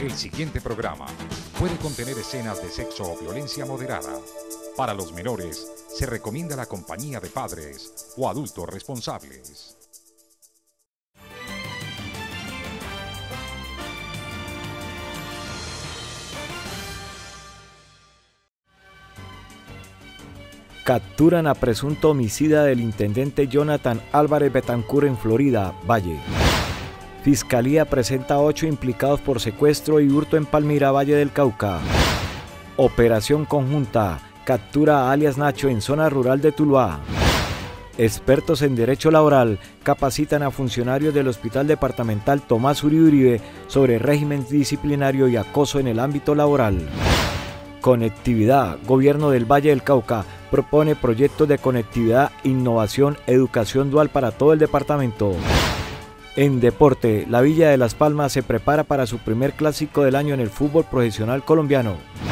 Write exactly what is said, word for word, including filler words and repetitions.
El siguiente programa puede contener escenas de sexo o violencia moderada. Para los menores, se recomienda la compañía de padres o adultos responsables. Capturan a presunto homicida del intendente Jonathan Álvarez Betancur en Florida, Valle. Fiscalía presenta a ocho implicados por secuestro y hurto en Palmira, Valle del Cauca. Operación conjunta, captura a alias Nacho en zona rural de Tuluá. Expertos en derecho laboral capacitan a funcionarios del Hospital Departamental Tomás Uribe Uribe sobre régimen disciplinario y acoso en el ámbito laboral. Conectividad. Gobierno del Valle del Cauca propone proyectos de conectividad, innovación, educación dual para todo el departamento. En deporte, la Villa de Las Palmas se prepara para su primer clásico del año en el fútbol profesional colombiano.